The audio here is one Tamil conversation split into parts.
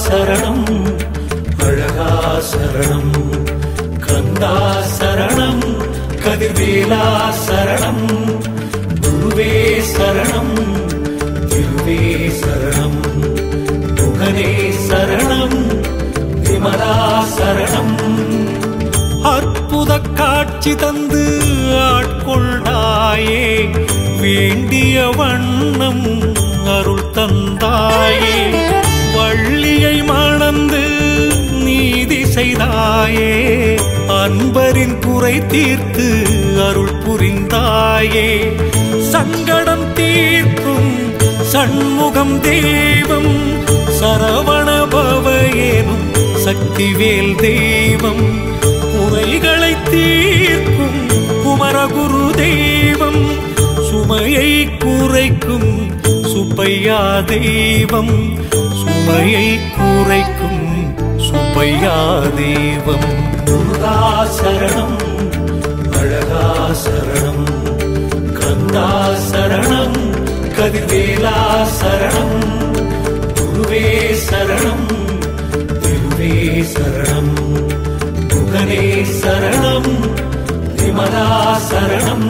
சரணம் அழகா சரணம் கந்தா சரணம் கதிர்வேலா சரணம் குருவே சரணம் திருவே சரணம் முகனே சரணம் விமலா சரணம். அற்புத காட்சி தந்து ஆட்கொண்டாயே வேண்டிய வண்ணம் அருள் தந்தாயே வள்ளியை மணந்து நீதி செய்தாயே அன்பரின் குறை தீர்த்து அருள் புரிந்தாயே சங்கடம் தீர்க்கும் சண்முகம் தெய்வம் சரவண பவ எனும் சக்திவேல் தெய்வம் குறைகளை தீர்க்கும் குமரகுரு தெய்வம் சுமையை குறைக்கும் சுப்பையா தெய்வம் சுமையை குறைக்கும் சுப்பையா தெய்வம். முருகா சரணம் அழகா சரணம் கந்தா சரணம் கதிர்வேலா சரணம் குருவே சரணம் திருவே சரணம் முகனே சரணம் விமலா சரணம்.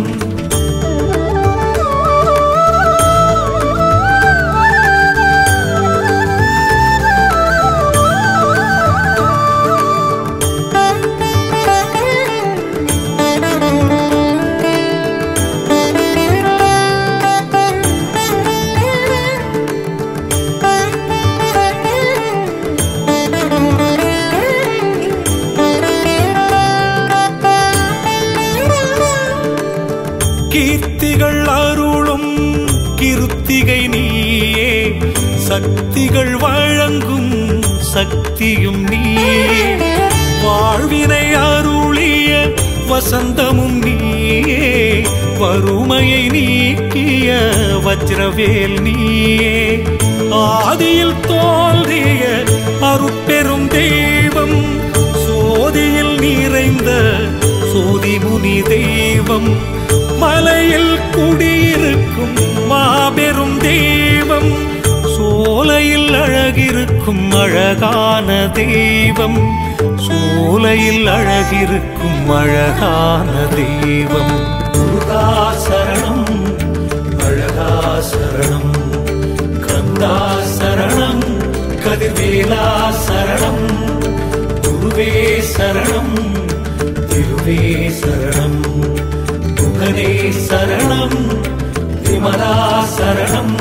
கீர்த்திகள் அருளும் கிருத்திகை நீயே சக்திகள் வழங்கும் சக்தியும் நீயே வாழ்வினை அருளிய வசந்தமும் நீயே வறுமையை நீக்கிய வஜ்ரவேல் நீயே ஆதியில் தோன்றிய அருட்பெரும் தெய்வம் சோதியில் நிறைந்த சோதிமுனி தெய்வம் மலையில் குடியிருக்கும் மாபெரும் தெய்வம் சோலையில் அழகிருக்கும் அழகான தெய்வம் சோலையில் அழகிருக்கும் அழகான தெய்வம். முருகா சரணம் அழகா சரணம் கந்தா சரணம் கதிர்வேலா சரணம் குருவே சரணம் திருவே சரணம் முகனே சரணம் விமலா சரணம்.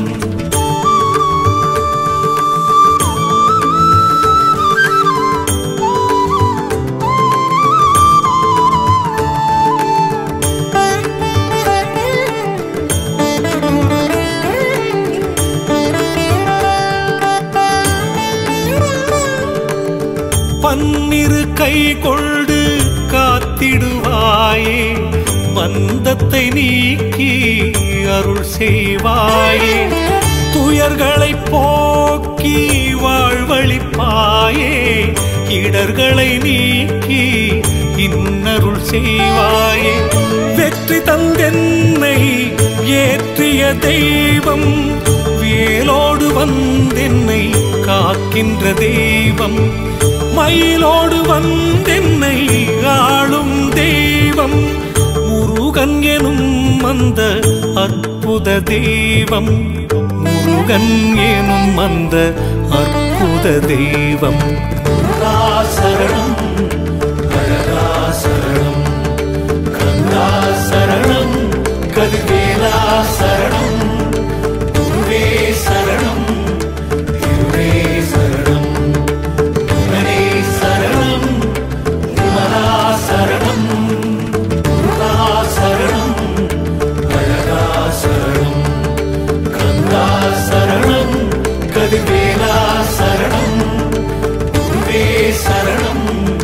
பன்னிரு கை கொண்டு காத்திடுவாயே பந்தத்தை நீக்கி அருள் செய்வாயே துயர்களை போக்கி வாழ்வழிப்பாயே இடர்களை நீக்கி இன்னருள் செய்வாயே வெற்றி தந்தென்னை ஏற்றிய தெய்வம் வேலோடு வந்தென்னை காக்கின்ற தெய்வம் மயிலோடு வந்தென்னை ஆளும் தெய்வம் முருகன் எனும் அந்த அற்புத தெய்வம் முருகன் எனும் அந்த அற்புத தெய்வம். முருகா சரணம் அழகா சரணம் கந்தா சரணம் கதிர்வேலா சரணம் குருவே சரணம் திருவே சரணம் முகனே சரணம் விமலா சரணம். முருகா சரணம் அழகா சரணம் கந்தா சரணம் கதிர்வேலா சரணம் குருவே சரணம்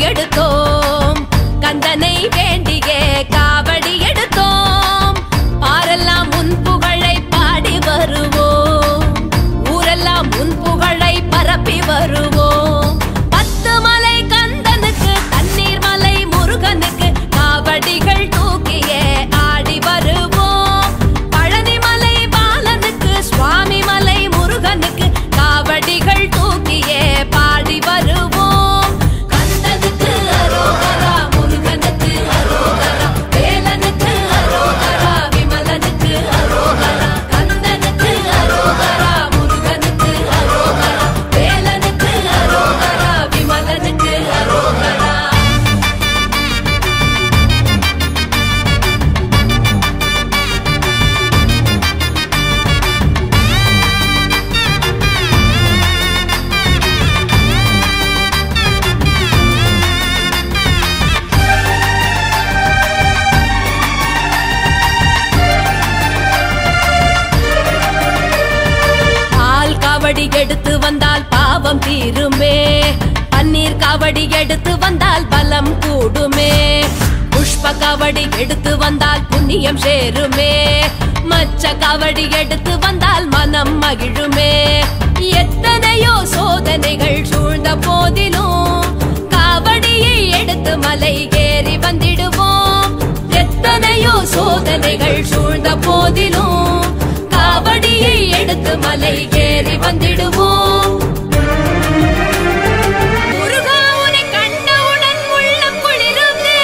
எடுத்தோம் கந்தனை வேண்டியே காவடி எடுத்தோம் பாரெல்லாம் உன் புகழை பாடி வருவோம் ஊரெல்லாம் உன் புகழை பரப்பி வருவோம் 10 மலை கந்தனுக்கு தண்ணீர் மலை முருகனுக்கு காவடிகள் தூக்கியே ஆடி வருவோம் பழனி மலை பாலனுக்கு சுவாமி மலை முருகனுக்கு காவடிகள் தூக்கியே பாடி வருவோம் கந்தனுக்கு அரோகரா முருகனுக்கு அரோகரா வேலனுக்கு அரோகரா விமலனுக்கு அரோகரா கந்தனுக்கு அரோகரா முருகனுக்கு அரோகரா வேலனுக்கு அரோகரா விமலனுக்கு அரோகரா பால் காவடி எடுத்து வந்தால் பாவம் தீருமே பன்னீர் காவடி எடுத்து வந்தால் பலம் கூடுமே புஷ்ப காவடி எடுத்து வந்தால் புண்ணியம் சேருமே மச்ச காவடி எடுத்து வந்தால் மனம் மகிழுமே எத்தனையோ சோதனைகள் சூழ்ந்த போதிலும் காவடியை எடுத்து மலை ஏறி வந்திடுவோம் எத்தனையோ சோதனைகள் சூழ்ந்த போதிலும் காவடியை எடுத்து மலை ஏறி வந்திடுவோம் முருகா உன்னை கண்டவுடன் உள்ளம் குளிருதே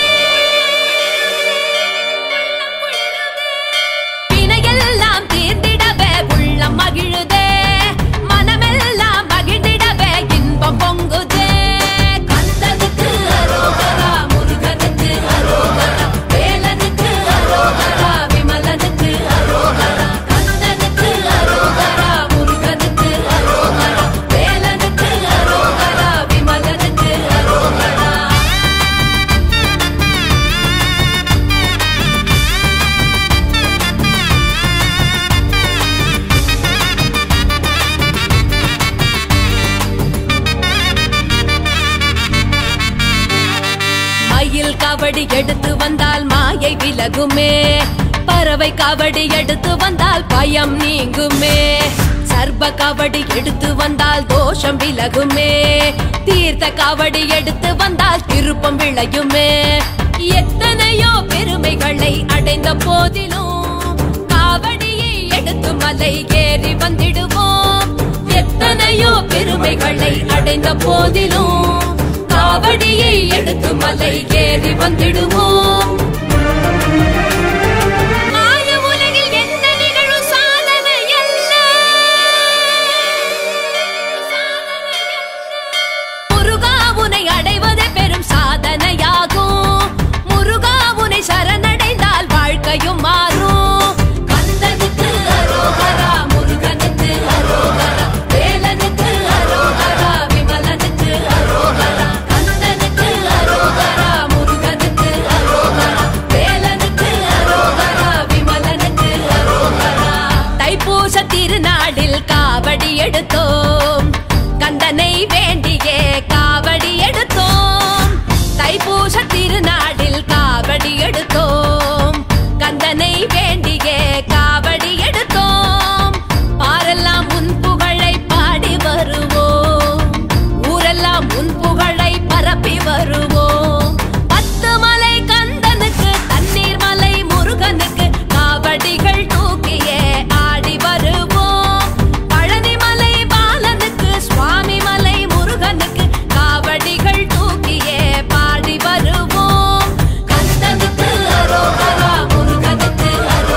வினையெல்லாம் தீர்ந்திடவே உள்ளம் மகிழுதே மனமெல்லாம் மகிழ்ந்திடவே இன்பம் பொங்குதே கந்தனுக்கு அரோகரா முருகனுக்கு அரோகரா வேலனுக்கு அரோகரா விமலனுக்கு அரோகரா கந்தனுக்கு அரோகரா முருகனுக்கு அரோகரா வேலனுக்கு அரோகரா விமலனுக்கு அரோகரா மயில் காவடி எடுத்து வந்தால் மாயை விலகுமே பறவை காவடி எடுத்து வந்தால் பயம் நீங்குமே சர்ப காவடி எடுத்து வந்தால் தோஷம் விலகுமே தீர்த்த காவடி எடுத்து வந்தால் திருப்பம் விளையுமே எத்தனையோ பெருமைகளை அடைந்த போதிலும் காவடியை எடுத்து மலை ஏறி வந்திடுவோம் எத்தனையோ பெருமைகளை அடைந்த போதிலும் காவடியை எடுத்து மலை ஏறி வந்திடுவோம் மாய உலகில் எந்த நிகழும் சாதனை அல்ல முருகா உன்னை அடைவதே பெரும் சாதனையாகும் முருகா உன்னை சரணடைந்தால் வாழ்க்கையும் மாறும் கந்தனுக்கு அரோகரா முருகனுக்கு அரோகரா வேலனுக்கு அரோகரா விமலனுக்கு அரோகரா கந்தனுக்கு அரோகரா முருகனுக்கு அரோகரா வேலனுக்கு அரோகரா விமலனுக்கு அரோகரா தைப்பூச திருநாளில் காவடி எடுத்தோம் கந்தனை வேண்டியே காவடி எடுத்தோம் தைப்பூச திருநாளில் காவடி எடுத்தோம் கந்தனை வேண்டியே காவடி எடுத்தோம் பாரெல்லாம் உன் புகழை பாடி வருவோம் ஊரெல்லாம் உன் புகழை பரப்பி வருவோம் 10 மலை கந்தனுக்கு தண்ணீர் மலை முருகனுக்கு காவடிகள் தூக்கியே ஆடி வருவோம் பழனி மலை பாலனுக்கு சுவாமி மலை முருகனுக்கு காவடிகள் தூக்கியே பாடி வருவோம் கந்தனுக்கு அரோகரா முருகனுக்கு அரோகரா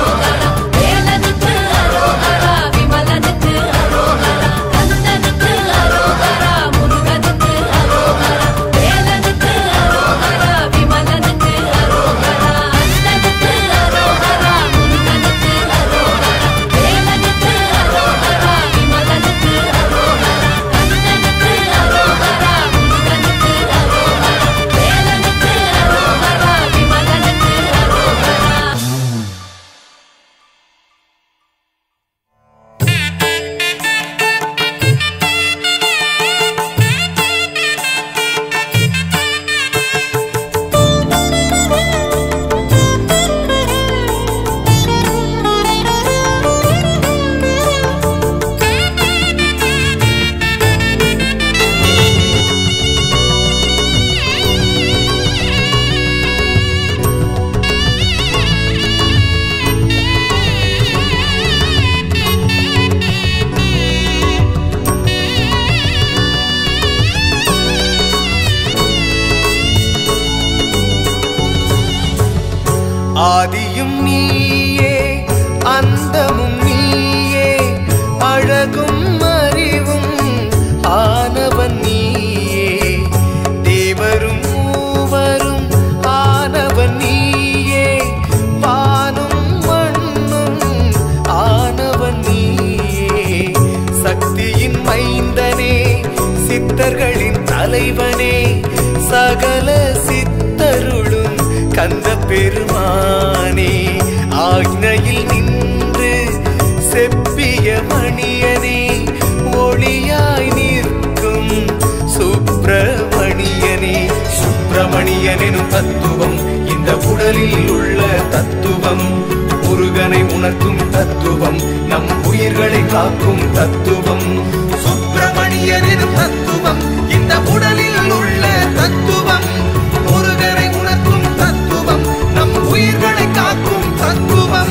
மைந்தனே சித்தர்களின் தலைவனே சகல சித்தருளும் கந்த பெருமானே ஆக்ஞையில் நின்று செப்பிய மணியனே ஒளியாய் நிற்கும் சுப்பிரமணியனே சுப்பிரமணியனும் தத்துவம் இந்த உடலில் உள்ள தத்துவம் முருகனை உணர்த்தும் தத்துவம் நம் உயிர்களை காக்கும் தத்துவம் சுப்பிரமணியனும் தத்துவம் இந்த உடலில் உள்ள தத்துவம் முருகனை உணர்த்தும் தத்துவம் நம் உயிர்களை காக்கும் தத்துவம்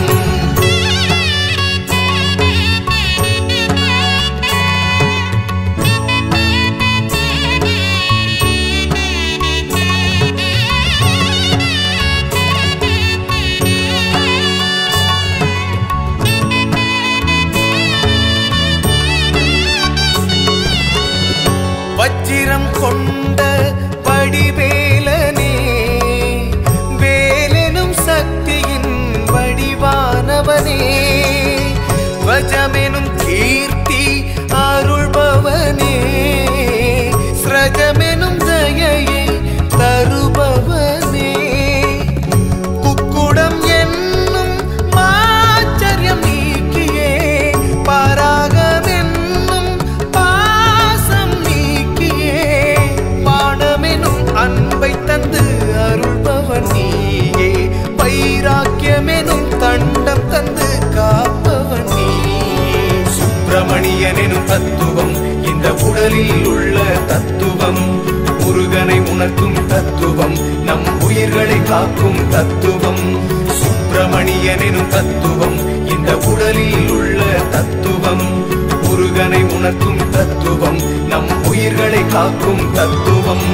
வச்சிரம் கொண்ட வடிவேலனே வேலெனும் சக்தியின் வடிவானவனே வஜமெனும் கீர்த்தி அருள்பவனே ஸ்ரஜமெனும் தயையை தருபவனே குக்குடம் என்னும் ஆச்சரியம் நீக்கியே பராகமென்னும் பாசம் நீக்கியே பாடமெனும் அன்பை தந்து அருள்பவன் நீயே வைராக்கியமெனும் தண்டம் தந்து காப்பவன் நீயே சுப்பிரமணியனும் தத்துவம் இந்த உடலில் உள்ள தத்துவம் முருகனை உணர்த்தும் தத்துவம் நம் உயிர்களை காக்கும் தத்துவம் சுப்பிரமணியனும் தத்துவம் இந்த உடலில் உள்ள தத்துவம் முருகனை உணர்த்தும் தத்துவம் நம் உயிர்களை காக்கும் தத்துவம்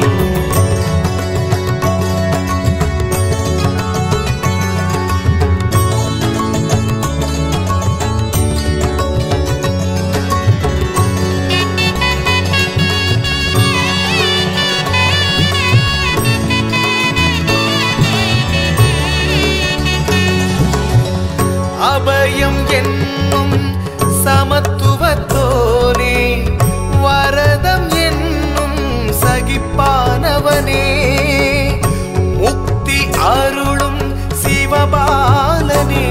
அபயம் என்னும் சமத்துவத்தோனே வரதம் என்னும் சகிப்பானவனே முக்தி அருளும் சிவபாலனே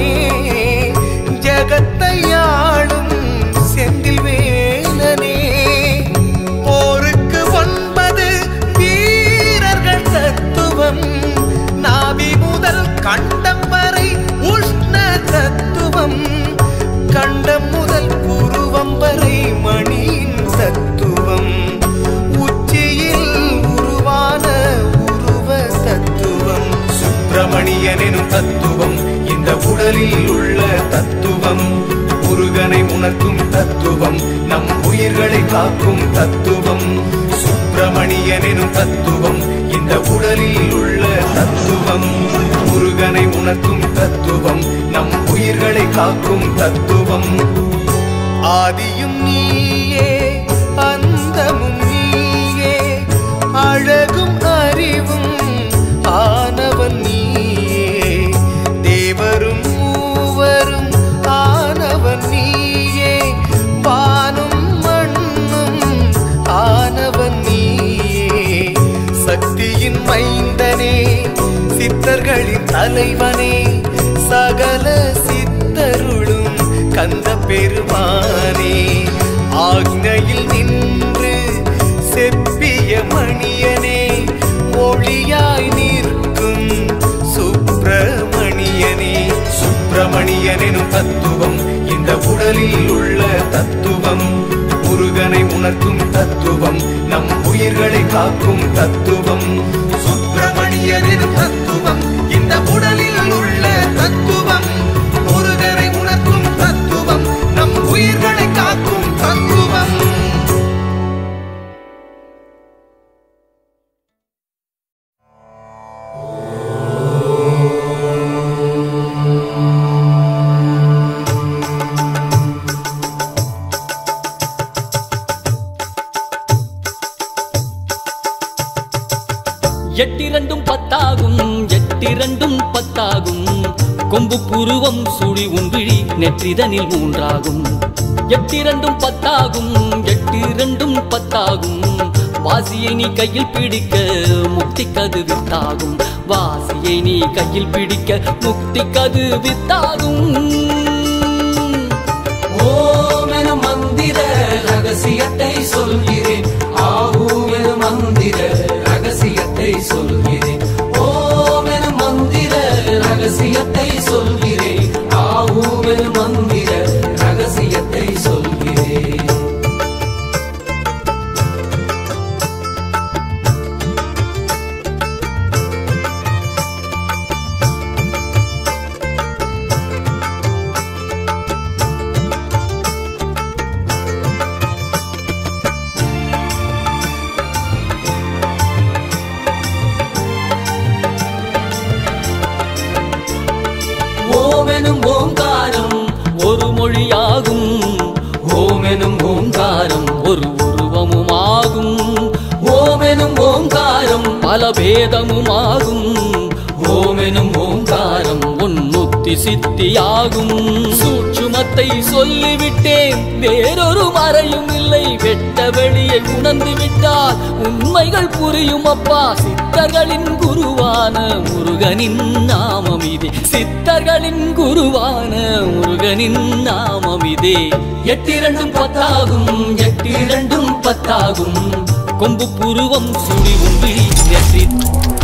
ஜகத்தையாளும் செந்தில் வேலனே போருக்கு 9 வீரர்கள் தத்துவம் நாபி முதல் கண்டம் வரை உஷ்ண தத்துவம் கண்டம் முதல் புருவம் வரை மணியின் தத்துவம் உச்சியில் உருவான உருவ தத்துவம் சுப்பிரமணியனும் தத்துவம் இந்த உடலில் உள்ள தத்துவம் முருகனை உணர்த்தும் தத்துவம் நம் உயிர்களை காக்கும் தத்துவம் சுப்பிரமணியனும் தத்துவம் இந்த உடலில் உள்ள தத்துவம் முருகனை உணர்த்தும் தத்துவம் நம் உயிர்களை காக்கும் தத்துவம் ஆதியும் நீயே அந்தமும் நீயே அழகும் அறிவும் ஆனவன் நீயே தேவரும் மூவரும் ஆனவன் நீயே வானும் மண்ணும் ஆனவன் நீயே சக்தியின் மைந்தனே சித்தர்களின் தலைவனே சகல சித்தருளும் கந்த பெருமானே ஆக்ஞையில் நின்று செப்பிய மணியனே ஒளியாய் நிற்கும் சுப்பிரமணியனே சுப்பிரமணியனும் தத்துவம் இந்த உடலில் உள்ள தத்துவம் முருகனை உணர்த்தும் தத்துவம் நம் உயிர்களை காக்கும் தத்துவம் சுப்பிரமணியனும் தத்துவம் இந்த உடலில் உள்ள தத்துவம் முருகனை உணர்த்தும் தத்துவம் நம் உயிர்களை காக்கும் தத்துவம் எட்டிரண்டும் பத்தாகும் எட்டிரண்டும் பத்தாகும் கொம்பு புருவம் சுழி உன்விழி நெற்றிதனில் 3ஆகும் எட்டிரண்டும் பத்தாகும், எட்டிரண்டும் பத்தாகும். வாசியை நீ கையில் பிடிக்க முக்தி கது வித்தாகும். வாசியை நீ கையில் பிடிக்க முக்தி கது வித்தாகும். ஓம் என மந்திர ரகசியத்தை சொல்கிறேன். ஆஹூம் என மந்திர ரகசியத்தை சொல்கிறேன். ஓம் என மந்திர ரகசியத்தை சொல்கிறேன். ஆஹூம் என மந்திர ரகசியத்தை சொல்கிறேன். ஓமெனும் ஓங்காரம் ஒரு மொழியாகும். ஓமெனும் ஓங்காரம் ஒரு உருவமுமாகும். ஓமெனும் ஓங்காரம் பல பேதமுமாகும். ஓமெனும் ஓங்காரம் உன்னுத்தி சித்தியாகும். சூட்சுமத்தை சொல்லிவிட்டேன், வேறொரு மறையும் இல்லை. வெட்ட வெளியை உணர்ந்து விட்டால் உண்மைகள் புரியும் அப்பா. சித்தர்களின் குருவான முருகனின் நாமம் இதே. சித்தர்களின் குருவான முருகனின் நாமம் இதே. எட்டிரண்டும் பத்தாகும், எட்டிரண்டும் பத்தாகும். கொம்பு புருவம் சுழி உம்பிழி நெற்றி